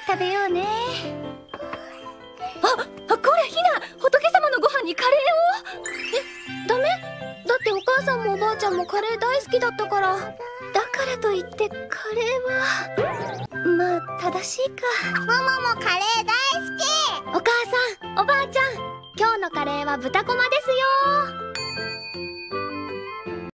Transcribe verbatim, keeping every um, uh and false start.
食べようね。あ、これひな、仏様のご飯にカレーを。え、ダメ？だってお母さんもおばあちゃんもカレー大好きだったから。だからといってカレーはまあ正しいか。 ママもカレー大好き。 お母さん、おばあちゃん、今日のカレーは豚こまですよ。